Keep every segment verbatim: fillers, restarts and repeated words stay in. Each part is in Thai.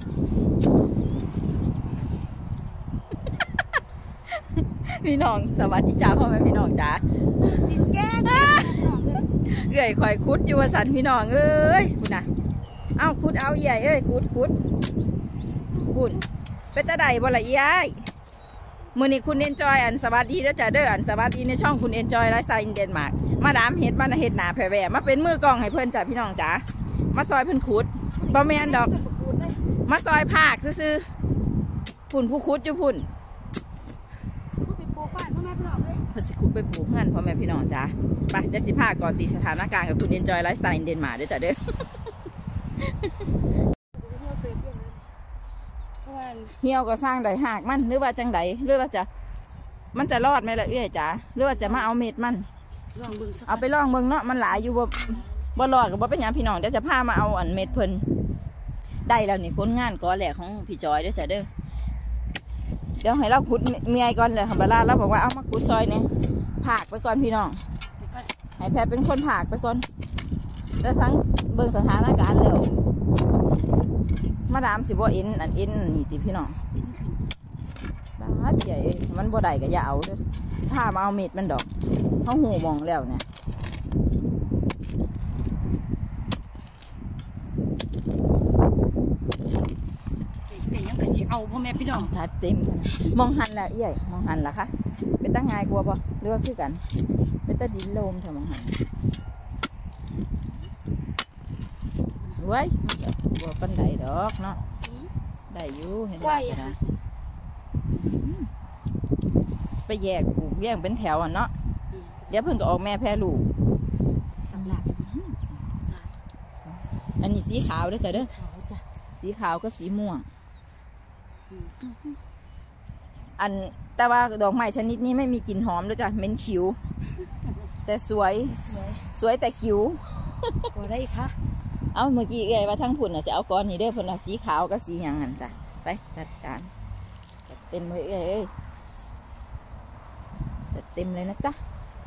พี่น้องสวัสดีจ้าพ่อแม่พี่น้องจ้าติดแก้เอ้ยคอยคุดอยู่สันพี่น้องเอ้ยคุณนะเอาคุดเอาใหญ่เอ้ยคุดคุดคุณเป็นตาใดบ่ละยายมือนี้คุณเอนจอยอันสวัสดีแล้วจ้าเด้ออันสวัสดีในช่องคุณเอนจอยไลฟ์สไตล์อินเดนมาร์กมาดามเฮ็ดมาเฮ็ดหนาแผ่แหวมาเป็นมือกองให้เพื่อนจ้าพี่น้องจ้ามาซอยเพื่อนคุดบะแมนดอกมาซอยภาคซื้อพุ่นผู้คุดอยู่พุ่นพสิคุดไปปลูกเงินพ่อแม่พี่น้องจ้าไปเดี๋ยวสิพาก่อนตีสถานการณ์กับคุณเอนจอยไลฟ์สไตล์อินเดนมาร์กด้วยจ้าเด้อเหี่ยวก็สร้างได้หากมันหรือว่าจังไดหรือว่าจะมันจะรอดไหมล่ะเอ้ยจ๋าหรือว่าจะมาเอาเม็ดมันเอาไปลองเมืองเนาะมันหลายอยู่บ่บ่รอดกับบ่เป็นอย่างพี่น้องเดี๋ยวจะพามาเอาอันเม็ดเพิ่นได้แล้วนี่ผลงานก่อนแหละของพี่จอยเด้อจ้าเด้อเดี๋ยวให้เราขุดเมียก่อนเลยค่ะเวลาเราบอกว่าเอามาขุดซอยเนี่ยผากไปก่อนพี่น้องให้แพรเป็นคนผากไปก่อนแล้วสังเบิ่งสถานการณ์แล้วมาดามสิบ่เอ็นอันเอ็นนี่ติพี่น้องบ้าใหญ่มันบ่ได้ก็อย่าเอาเด้อผ้ามาเอาเม็ดมันดอกเขาหูมองแล้วเนี่ยแต่ยังก็สิเอาพ่อแม่พี่น้องทัดเต็มกันมองหันละใหญ่มองหันละคะเป็นตั้งง่ายกลัวป่ะเลือกคือกันเป็นตะดินโลมเถอะมองหันไว้บัวปันไดดอกเนาะได้อยู่เห็นไหมนะไปแยกปลูกแยกเป็นแถวอ่ะเนาะเดี๋ยวเพิ่งก็ออกแม่แพร่ลูกสำหรับอันนี้สีขาวด้วยจ้ะเด้อสีขาวก็สีม่วงอันแต่ว่าดอกไม้ชนิดนี้ไม่มีกลิ่นหอมด้วยจ้ะเหม็นขิวแต่สวยสวยแต่ขิวก็ได้ค่ะเอาเมื่อกี้ไงว่าทั้งผุ่นอ่ะจะเอาก้อนนี้ได้ผุ่นอ่ะสีขาวก็สีอย่างนั้นจ้ะไปจัดการจัดเต็มเลยเอ้ยจัดเต็มเลยนะจ๊ะ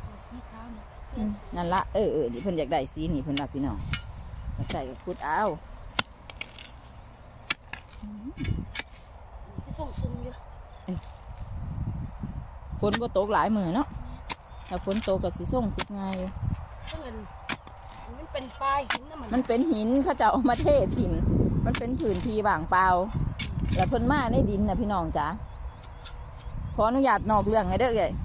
นั่นละเออเออนี่เพิ่นอยากได้สีนี่เพิ่นรักพี่น้องอยากได้ก็ขุดเอาส่งซุ่มอยู่ฝนบ่ตกหลายมือเนาะถ้าฝนตกก็สิส่งขุดง่ายมันเป็นปลายหินนะมันเป็นหินเขาจะเอามาเทถิ่มมันเป็นผืนทีว่างเปล่าแล้วเพิ่นมาในดินนะพี่น้องจ๋าขออนุญาตนอกเรื่องไงเด้อเลย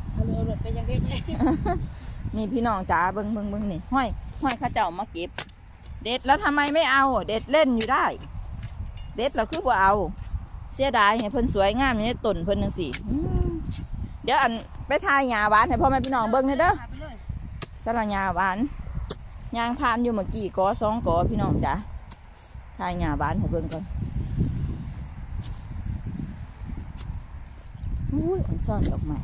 นี่พี่น้องจ๋าเบิ้งเบิ้งเบิ้งนี่ห้อยห้อยเขาเจ้ามาเก็บเด็ดแล้วทำไมไม่เอาเด็ดเล่นอยู่ได้เด็ดเราคือว่าเอาเสียดายให้เพิ่นสวยงามอย่างนี้ต้นเพิ่นนึงสิเดี๋ยวอันไปทายหญ้าหวานให้พ่อแม่พี่น้องเบิ้งเลยเด้อสลัดหญ้าหวานยางทานอยู่เมื่อกี้กอสองกอพี่น้องจ๋าทายหญ้าหวานให้เบิ้งก่อนอุ้ยอันซ่อนดอกไม้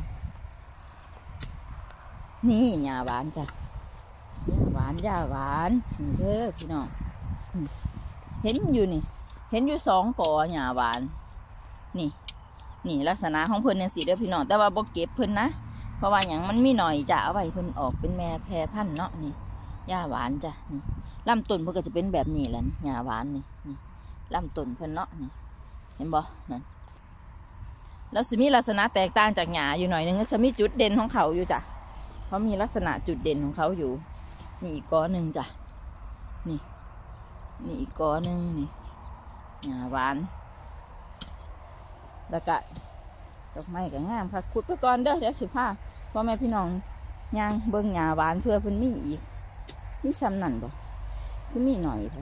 นี่หญ้าหวานจ้ะหญ้าหวานหญ้าหวานเด้อพี่น้องเห็นอยู่นี่เห็นอยู่สองกอหญ้าหวานนี่นี่ลักษณะของเพิ่นเนี่ยสีเด้อพี่น้องแต่ว่าบ่เก็บเพิ่นนะเพราะว่าอย่างมันมีหน่อยจ้ะเอาไว้เพิ่นออกเป็นแม่แพรพันธุ์เนาะนี่หญ้าหวานจ้ะนี่ลำต้นเพิ่นก็จะเป็นแบบนี้แหละหญ้าหวานนี่นี่ลำต้นเพิ่นเนาะนี่เห็นบ่นั่นแล้วสิมีลักษณะแตกต่างจากหญ้าอยู่หน่อยนึงก็จะมีจุดเด่นของเขาอยู่จ้ะเขามีลักษณะจุดเด่นของเขาอยู่นี่อีกกอหนึ่งจ้ะนี่นี่อีกกอหนึ่งนี่หญ้าหวานแล้วก็ดอกไม้ก็งามค่ะขุดไปก่อนเด้อเดี๋ยวสิผ้าพ่อแม่พี่น้องย่างเบิ้งหญ้าหวานเพื่อเพิ่นมีอีกมีซ้ำนั่นบ่คือมีหน่อยค่ะ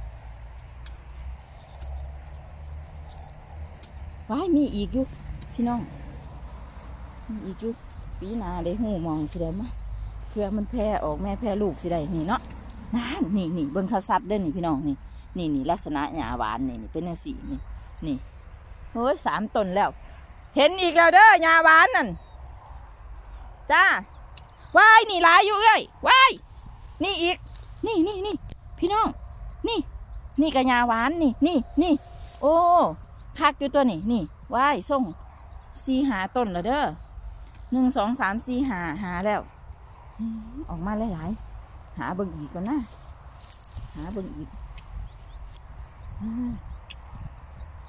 ว้ายมีอีกอยู่พี่น้องมีอีกอยู่ปีหน้าได้หูมองสิได้มั้ยเพื่อมันแพร่ออกแม่แพร่ลูกสิได้นี่เนาะนั่นนี่นี่เบิ้งข้าวซัดเด้อนี่พี่น้องนี่นี่นี่ลักษณะหญ้าหวานนี่นี่เป็นสีนี่นี่เฮ้ยสามต้นแล้วเห็นอีกแล้วเด้อหญ้าหวานนั่นจ้าว้ายนี่หลายอยู่เอ้ยว้ายนี่อีกนี่นี่นี่พี่น้องนี่นี่กระหญ้าหวานนี่นี่นี่โอ้คักอยู่ตัวนี่นี่ว้ายส่งสี่หาต้นแล้วเด้อหนึ่งสองสามสี่หาหาแล้วออกมาหลายๆหาเบิ่งอีกก่อนนะหาเบิ่งอีก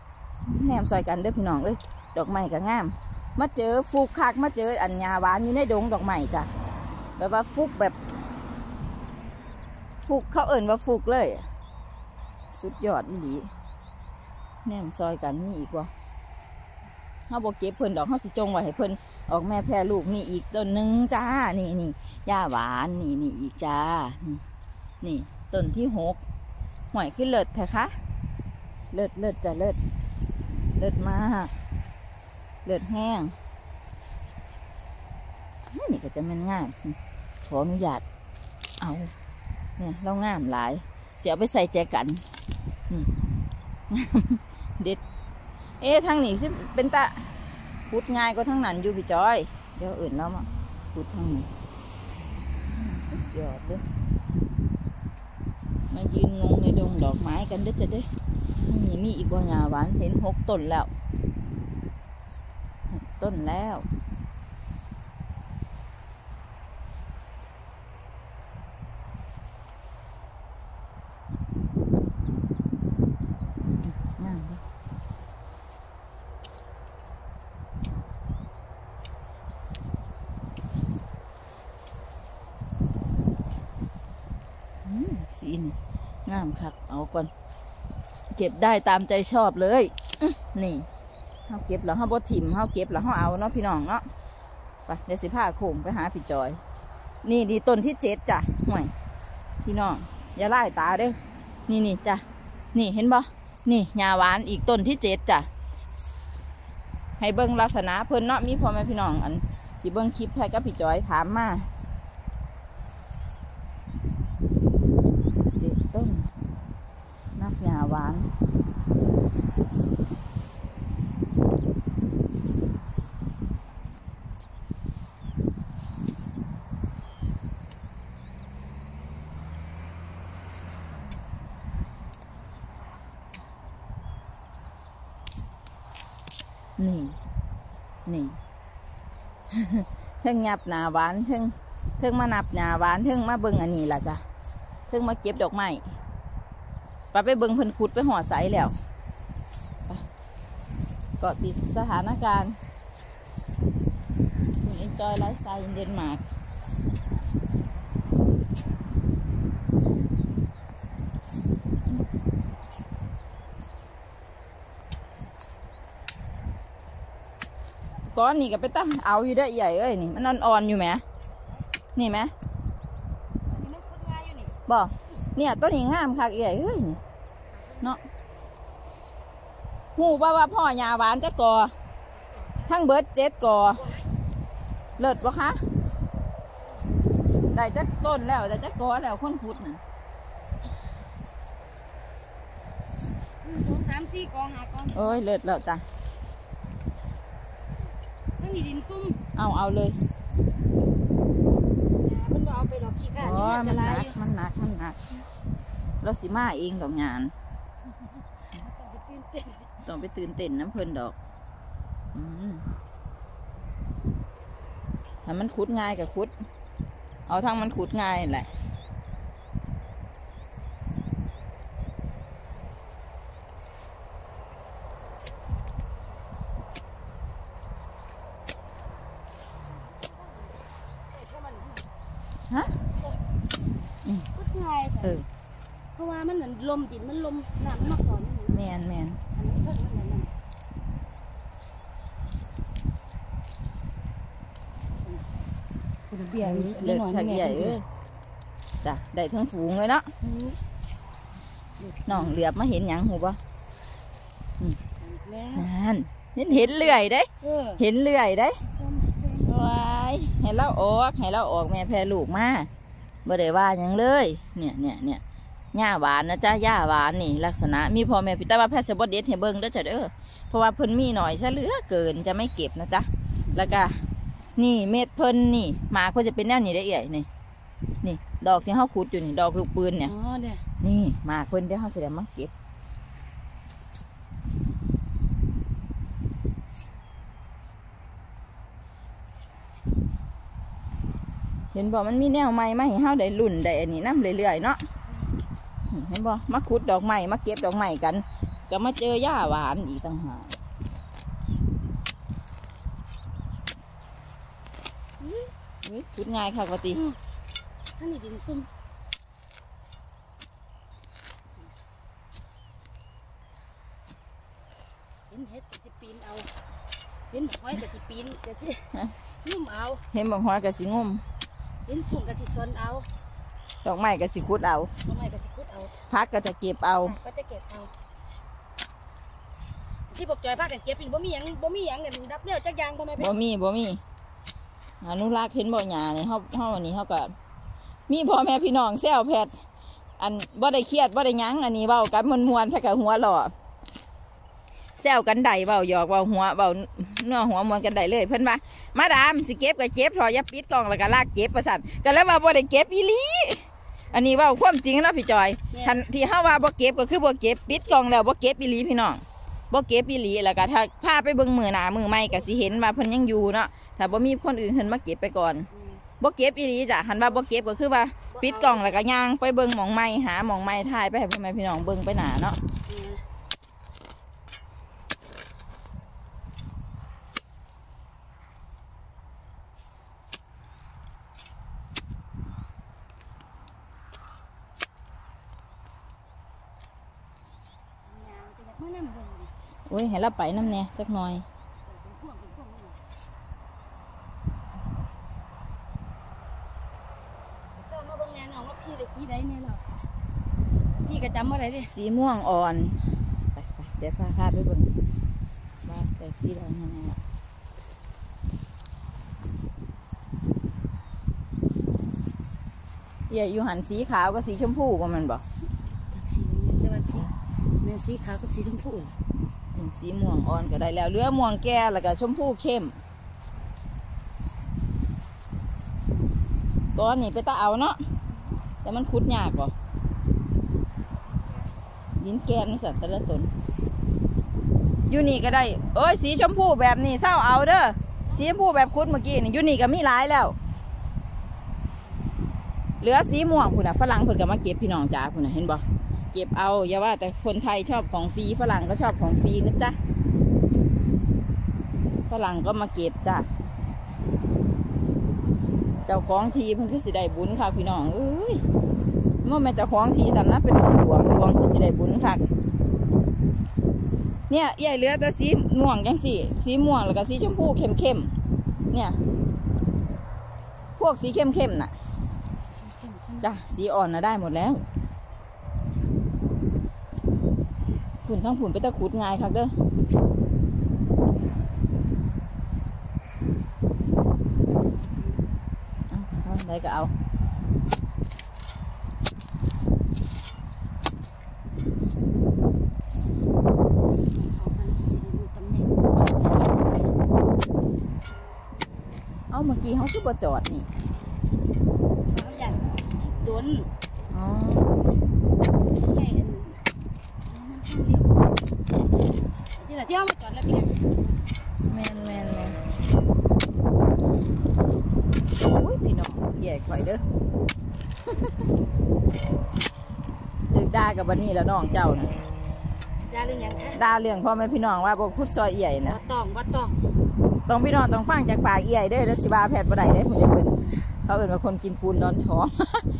แนมซอยกันเด้อพี่น้องเอ้ยดอกไม้ก็งามมาเจอฟุกคักมาเจออัญญาหวานอยู่ในดงดอกไม้จ้ะแบบว่าฟุกแบบฟุกเขาเอิ่นว่าฟุกเลยสุดยอดอีหลีแนมซอยกันมีอีกวะเขาบอกเก็บเพิ่นดอกเขาสิจงไว้ให้เพิ่นออกแม่แพร่ลูกนี่อีกต้นหนึ่งจ้านี่นี่ย่าหวานนี่นี่อีกจ้านี่นี่ต้นที่หกหอยขึ้นเลิศเถอะคะเลิศเลิศจะเลิศเลิศมากเลิศแห้งนี่ก็จะมันง่ายขออนุญาตเอาเนี่ยเรางามหลายเสียไปใส่แจกันเด็ดเอ๊ะทางนี้สิเป็นตะพุดง่ายก็ทั้งนั้นอยู่พี่จอยเดี๋ยวอื่นแล้วมาพุดทางนี้สุดยอดเลยมายืนงงในดงดอกไม้กันเด้อจะเด้อนี่มีอีกบ่หญ้าหวานเห็นหกต้นแล้วหกต้นแล้วสีนี่งามคักเอาก่อนเก็บได้ตามใจชอบเลยนี่เขาเก็บแล้วเขาบ่ถิ่มเขาเก็บแล้วเขาเอาเนาะพี่น้องเนาะไปเดี๋ยวสิพาโค้งไปหาพี่จอยนี่ดีต้นที่เจ็ดจ้ะห่วยพี่น้องอย่าไล่ตาเด้อนี่นี่จ้ะนี่เห็นบ่นี่หญ้าหวานอีกต้นที่เจ็ดจ้ะให้เบิ้งลักษณะเพิ่นเนาะมีพ่อแม่พี่น้องอันที่เบิ้งคลิปให้กับพี่จอยถามมาเจ็ดต้นนับหญ้าหวานนี่นี่เพิ่งยับหญ้าหวานเพิ่งเพิ่งมานับหญ้าหวานเพิ่งมาเบิ่งอันนี้ล่ะจ้ะเพิ่งมาเก็บดอกไม้ไปไปเบิ่งเพิ่นขุดไปห่อใสแล้วก็ติดสถานการณ์เอ็นจอยไลฟ์สไตล์เดนมาร์กก้อนนี่ก็ไปตั้งเอาอยู่ได้ใหญ่เอ้ยนี่มันอ่อนๆอยู่ไหมนี่ไหมบอกเนี่ยต้นนี้งามคักใหญ่เอ้ยนี่เนาะหูว่าว่าพ่อหญ้าหวานจะกอทั้งเบิร์ดเจ็ดกอเลิศปะคะได้จักต้นแล้วได้จักกอแล้วคนพุดน่ะสองสามสี่กองหากองเอ้ยเลิศแล้วจ้ะทั้งนี้ดินซุ่มเอาเอาเลยมันเอาไปดอกขี้ก้าอ๋อมันหนักมันหนักมันหนักเราสิมาเองดอกงานต้องไปตื่นเต้นน้ำเพลินดอกถ้ามันขุดง่ายกับขุดเอาทั้งมันขุดง่ายแหละฮะขุดง่ายเออเพราะว่ามันเหมือนลมดินมันลมน้ำมากกว่านี่แมนแมนอันนี้เท่านั้นนั่นเบียร์เลือดถักใหญ่เลยจ้ะได้ทั้งฝูงเลยเนาะน้องเหลือบมาเห็นยังหูปะนั่นเห็นเห็นเลื่อยได้เห็นเลื่อยได้ว้ายให้เราออกให้เราออกแม่แพรลูกมาบ่ได้ว่ายังเลยเนี่ยเนี่ยเนี่ยหญ้าหวานนะจ้าหญ้าหวานนี่ลักษณะมีพ่อแม่พี่แต่ว่าแพทย์จะบดเด็ดให้เบิ้งเด้อจ้ะเด้อเพราะว่าเพิ่นมีหน่อยซะเหลือเกินจะไม่เก็บนะจ๊ะแล้วก็นี่เม็ดเพิ่นนี่หมาเพิ่นจะเป็นแนวนี้ได้เอี่ยนี่นี่ดอกที่เขาขุดอยู่นี่ดอกลูกปืนเนี่ยนี่หมาเพิ่นเดี๋ยวเขาจะได้มาเก็บเห็นบอกมันมีแนวใหม่มาให้เฮาได้ลุ่นได้อันนี้น้ำเรื่อยๆเนาะเห็นบอกมาขุดดอกไม้มาเก็บดอกไม้กันก็มาเจอหญ้าหวานอีกต่างหากอุ้ยขุดง่ายค่ะปกติท่านนี่ดินซุ่มเห็นเห็ดจะปีนเอาเห็นหอยจะปีนจะที่นุ่มเอาเห็นบางหอยกับสีงมเห็นพุ่งกับสีซนเอาดอกไม้กับสีขุดเอาดอกไม้กับสีขุดเอาพักก็จะเก็บเอาก็จะเก็บเอาที่บอกจอยพักกันเก็บเป็นบ่มีหยังบ่มีหยังเนี่ยดับเนี่ยจักยางบ่แม่บ่มีบ่มีอนุรักษ์เห็นบ่หญ้าเนี่ยเฮาเฮาอันนี้เฮาก็มีพ่อแม่พี่น้องแซวแพทอันบ่ได้เครียดบ่ได้หยังอันนี้เว้ากันมวนๆแค่กับหัวหล่อแซวกันได้เว้าหยอกเว้าหัวเว้าเนื้อหัวมวนกันได้เลยเพิ่นว่ามาดามสิเก็บก็เก็บถอยอย่าปิดกล่องแล้วก็ลากเก็บประสันก็แล้วว่าบ่ได้เก็บอีหลีอันนี้เว้าความจริงนะพี่จอยทันที่เฮาว่าบ่เก็บก็คือบ่เก็บปิดกล่องแล้วบ่เก็บอีหลีพี่น้องบ่เก็บอีหลีแล้วก็ถ้าพาไปเบิ่งมือหน้ามือใหม่ก็สิเห็นว่าเพิ่นยังอยู่เนาะถ้าบ่มีคนอื่นเพิ่นมาเก็บไปก่อนบ่เก็บอีหลีจ้ะหันว่าบ่เก็บก็คือว่าปิดกล่องแล้วก็ย่างไปเบิ่งหม่องใหม่หาหม่องใหม่ถ่ายไปให้พ่อแม่พี่น้องเบิ่งไปหน้าเนาะโอ้ยให้เราไปน้ำเนี่ยจักหน่อยซ้อมมาบางงานน้องว่าพี่ได้สีใดเนี่ยหรอพี่ก็จำอะไรดิสีม่วงอ่อนไปไปเดี๋ยวพาพาไปเบิ่งว่าแต่สีใดยังไงล่ะเอี่ยอยู่หันสีขาวกับสีชมพูว่ามันบอกสีแต่ว่าสีแม่สีขาวกับสีชมพูสีม่วงอ่อนก็ได้แล้วเรือม่วงแก่แล้วก็ชมพูเข้มก้อนนี่ไปตาเอาเนาะแต่มันขุดยากป่ะยินแกนสัตว์แต่ละตนยูนี่ก็ได้เอ้ยสีชมพูแบบนี้เศร้าเอาเด้อสีชมพูแบบขุดเมื่อกี้นี่ยูนี่ก็มีหลายแล้วเหลือสีม่วงคุณน่ะฝรั่งคุณก็มาเก็บพี่น้องจ้าคุณน่ะเห็นบ่เก็บเอาอย่าว่าแต่คนไทยชอบของฟรีฝรั่งก็ชอบของฟรีนะจ๊ะฝรั่งก็มาเก็บจ้ะเจ้าของทีเพิ่งคือสิได้บุญค่ะพี่น้องเอ้ยเมื่อแม่เจ้าของทีสำนักเป็นของหลวงหลวงคือสิได้บุญค่ะเนี่ยใหญ่เหลือแต่สีม่วงยังสีสีม่วงแล้วก็สีชมพูเข้มๆเนี่ยพวกสีเข้มๆน่ะจ้ะสีอ่อนน่ะได้หมดแล้วผุนทั้งผุนไปตะขุดง่ายค่ะเด้อเอาได้ก็เอาเอาเมื่อกี้เขาคือบ่จอดนี่เขาอยากโดนอ๋อที่เราเที่ยวมาจอดแล้วเปลี่ยนแมนแมนแมนโอ้ยพี่น้องใหญ่ข่อยเด้อถึกด่ากับบันนี้แล้วน้องเจ้านะด่าเรื่องยังคะด่าเรื่องพ่อแม่พี่น้องว่าบ่คุดซอยเอี่ยนะว่าต้องว่าต้องต้องพี่น้องต้องฟังจากปากเอี่ยเด้อแล้วสิบาแพทย์บ่ได้เด้อคุณเด็กเพิ่นเขาเอิ้นว่าคนกินปูนร้อนท้อง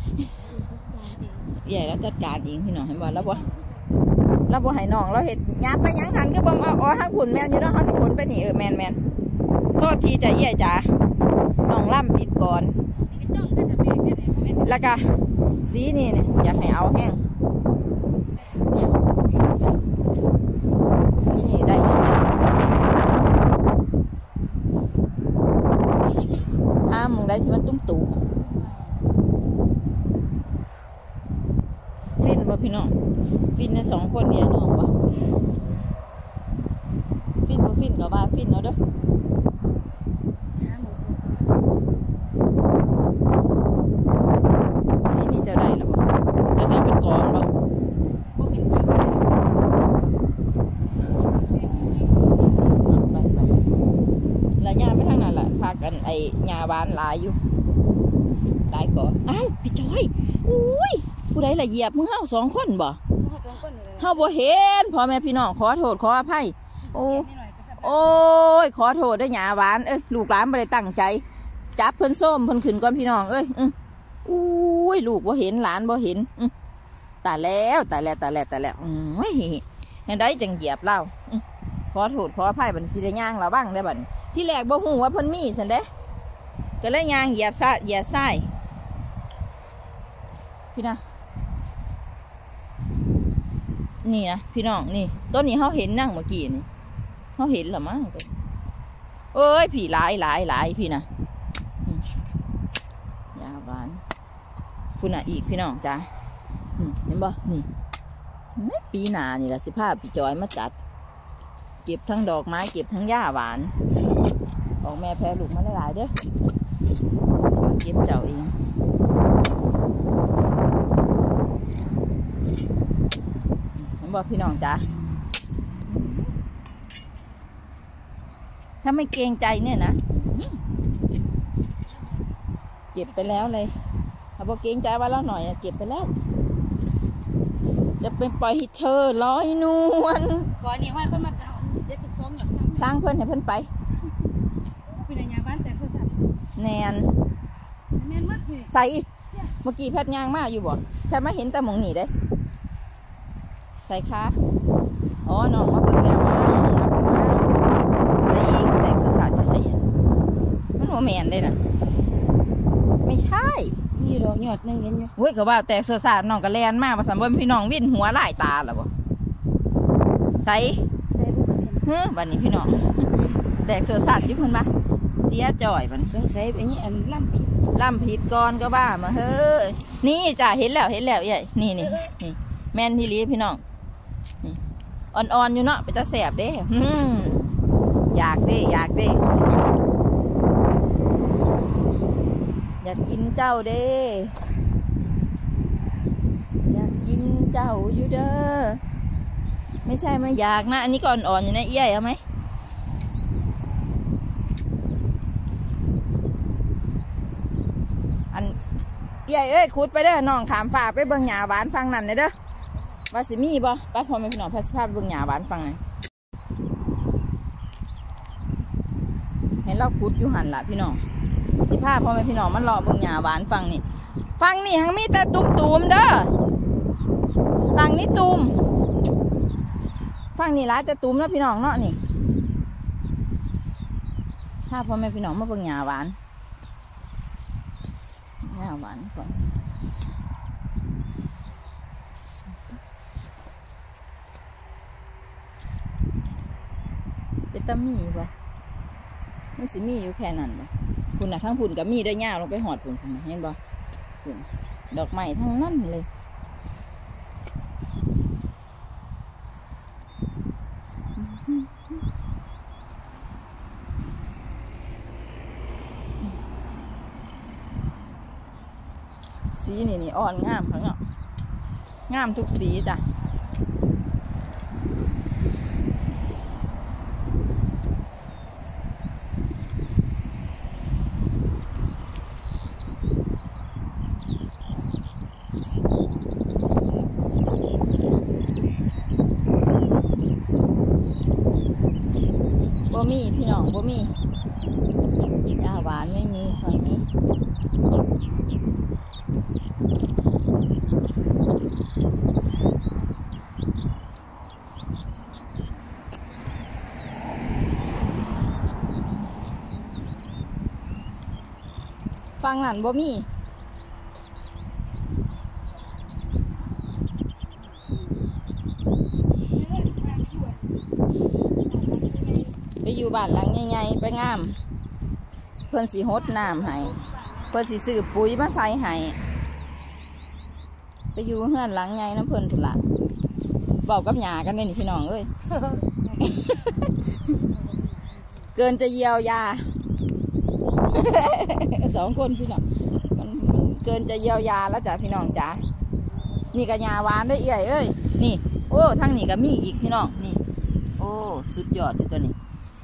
เอี่ยแล้วจัดการเองพี่น้องเห็นบ่แล้วบ่เราบ่ให้น้องเราเห็ดหยาบไปยังหันก็บ่มาอ๋อทั้งขุนแมนอยู่เนาะเขาสิขนไปนี่เออแมนแมนโทษทีจะเอี่ยจ้าน้องล่ำผิดก่อนแล้วก็สีนี่เนี่ยอยากให้เอาแห้งเนี่ยสีนี่ได้ยังห้ามมึงได้ที่มันตุ้มตุ่มฟินบ่พี่น้องฟินนะสองคนเนี่ยน้องวะฟินบ่ฟินก็ว่าฟินเนาะเด้อสีนี่จะได้หรอบ่จะใส่เป็นกองบ่บ่เป็นกองอืมไปไปแล้วย่าไปทางนั้นแหละพากันไอ้หญ้าบานหลายอยู่หลายก่อนอ้าวพี่จอยอุ้ยผู้ใดละเหยียบมือเฮาสองคนบ่เฮาบ่เห็นพ่อแม่พี่น้องขอโทษขออภัยโอ้โอ้ยขอโทษได้หยาหวานเอ้ยลูกหลานบ่ได้ตั้งใจจับเพิ่นส้มเพิ่นขึ้นก่อนพี่น้องเอ้ยอุ้ยลูกบ่เห็นหลานบ่เห็นตายแล้วตายแล้วตายแล้วตายแล้วโอ้ยยังได้จังเหยียบเล่าขอโทษขออภัยบัดสิได้ย่างเราบ้างได้บัดที่แรกบ่ฮู้ว่าเพิ่นมีซั่นเด้ก็เลยย่างเหยียบซะเหยียบซ้ายพี่นะนี่นะพี่น้องนี่ต้นนี้เขาเห็นนั่งเมื่อกี้นี่เขาเห็นหรือมั้งเอ้ยผีหลายหลายหลายพี่นะยาหวานคุณอ่ะอีกพี่น้องจ้าเห็นบ่นี่ปีหนานี่แหละสิภาพพี่จอยมาจัดเก็บทั้งดอกไม้เก็บทั้งหญ้าหวานออกแม่แพ้ลูกมาหลายๆเด้อสวัสดีเจ้าเองบอกพี่น้องจ้าถ้าไม่เกรงใจเนี่ยนะเก็บไปแล้วเลยถ้าบอกเกรงใจว่าเราหน่อยเก็บไปแล้วจะเป็นปล่อยให้เธอลอยนวลก่อนนี้ห้อยคนมาเก่าเด็กเป็นซ้อมหลักสร้างเพื่อนให้เพื่อนไปเป็นอะไรบ้านแต่สุดแนนแมนมัดใส่เมื่อกี้แพทย์ยางมากอยู่บ่แพทย์มาเห็นแต่หมองหนีได้ใส่ค่ะอ๋อน้องมาเบิ่งแล้วว่านับมาใส่อีกแตกสุสานอยู่ใส่มันหัวแมนได้น่ะไม่ใช่นี่ดอกหยอดนึงเห็นอยู่เว้ยก็ว่าแตกสุสานน้องก็แลนมากมาสัมบันพี่น้องวิ่นหัวไล่ตาหรอบ่ใส่ใส่เฮ้ยวันนี้พี่น้องแตกสุสานที่เพิ่นมาเสียจ่อยมันสงสัยอันนี้อันล่ำผิดล่ำผิดก่อนก็บ้ามาเฮ้ยนี่จ้ะเห็นแล้วเห็นแล้วใหญ่นี่นี่นี่แม่นที่ลีพี่น้องอ่อนๆอยู่เนาะไปตาแสบเด้อยากเด้อยากเด้อยากกินเจ้าเด้อยากกินเจ้าอยู่เด้อไม่ใช่มาอยากนะอันนี้ก็อ่อนๆอยู่นะเอี้ยเอาไหมอันเอี้ยเอ้ยขุดไปเด้อน้องขามฝ่าไปเบิ่งหญ้าหวานฟังนั่นเด้อว่าสิมีบ่ป้าพอไม่พี่น้องพัสภาพเบิ่งหญ้าหวานฟังหน่อยเห็นเราขุดอยู่หันละพี่น้องสิภาพพอไม่พี่น้องมันรอเบิ่งหญ้าหวานฟังนี่ฟังนี่ทั้งมีแต่ตุ่มตุ่มเด้อฟังนี่ตุ่มฟังนี่ร้ายแต่ตุ่มแล้วพี่น้องเนาะนี่ถ้าพอไม่พี่น้องมาเบิ่งหญ้าหวานหญ้าหวานก่อนเป็นตะมีบ่นี่สิมีอยู่แค่นั้นบ่คุณน่ะทั้งพุ่นกับมีได้ย่าลงไปหอดพุ่นเห็นบ่พุ่นดอกไม้ทั้งนั้นเลยสีนี่นี่อ่อนงามข้างนอกงามทุกสีจ้ะบ่มีพี่น้องบ่มีหญ้าหวานไม่มีฝั่งนี้ฝั่งนั้นบ่มีไปอยู่บ้านหลังใหญ่ๆไปงามเพิ่นสีฮดน้ำให้เพิ่นสีซื้อปุ๋ยมาใส่ให้ไปอยู่เฮือนหลังใหญ่น้ำเพิ่นถุละบอกกับหยากันได้นี่พี่น้องเอ้ย เกินจะเยียวยา สองคนพี่น้องมันเกินจะเยียวยาแล้วจ้ะพี่น้องจ้ะนี่ก็หยาหวานได้เอี่ยเอ้ยนี่โอ้ทั้งนี้ก็มีอีกพี่น้องนี่โอ้สุดยอดอยู่ตัวนี้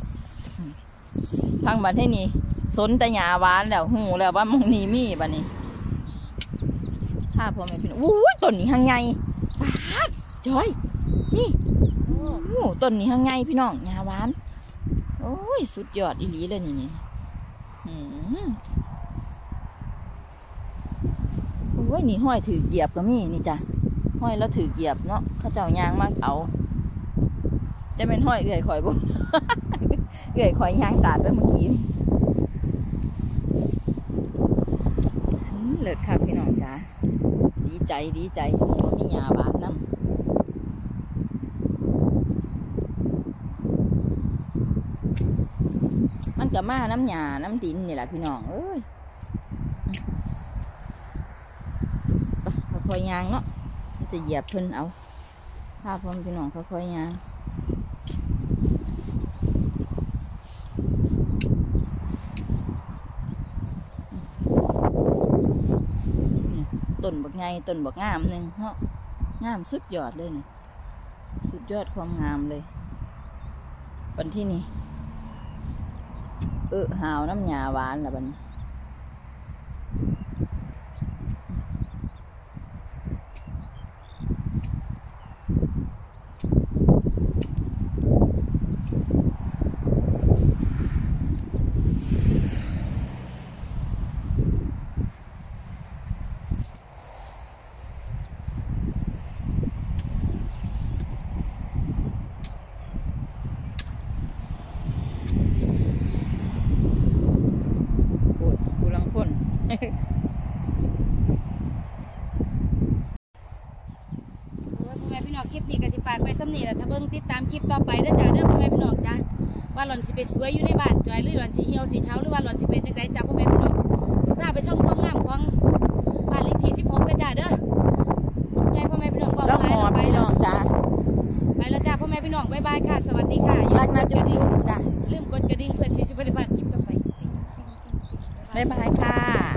ทางบัดให้นี่สนแต่หญ้าหวานแล้วหูแล้วว่ามองนี่มีบัดนี้ถ้าพ่อแม่พี่น้องอู้ยต้นนี้หางใหญ่ปาดจอยนี่โอ้ต้นนี้หางใหญ่พี่น้องหญ้าหวานโอ้ยสุดยอดอีหลีเลยนี่นี่โอ้ยนี่ห้อยถือเหยียบก็มีนี่จ้ะห้อยแล้วถือเหยียบเนาะเขาเจ้ายางมากเอาจะเป็นห้อยเอื่อยข่อยบ่ เอื่อยข่อยยางสาดไปเมื่อกี้นี่เลิศค่ะพี่น้องจ้าดีใจดีใจว่ามีหญ้าบานน้ำมันก็มาน้ำหญ้าน้ำดินนี่แหละพี่น้องเอ้ยค่อยๆยางเนาะจะเหยียบเพิ่นเอาภาพพร้อมพี่น้องค่อยๆยางต้นบักไงต้นบักงามหนึ่งเนาะงามสุดยอดเลยนี่สุดยอดความงามเลยวันที่นี่เออหาวน้ำหญ้าหวานละบัดนี้คลิปนี้ก็จะฝากไว้ซ้ำนี่แหละถ้าเบิ่งติดตามคลิปต่อไปเด้อจ้าเด้อพ่อแม่พี่น้องจ้าว่าหล่อนสิไปสวยอยู่ในบ้านจอยหรือหล่อนสิเหี่ยวสิเช้าหรือว่าหล่อนสิเป็นจังไดจ้าพ่อแม่พี่น้องสิพาไปชมความงามของบ้านเลขที่สิบหกเด้อจ้าเด้อคุณแม่พ่อแม่พี่น้องบอกแล้วหลายหอบพี่น้องจ้าไปแล้วจ้าพ่อแม่พี่น้องบ๊ายบายค่ะสวัสดีค่ะรักนะจุ๊บจุ๊บจ้าลืมกดกระดิ่งเพื่อที่จะไม่ได้พลาดคลิปต่อไปบ๊ายบายค่ะ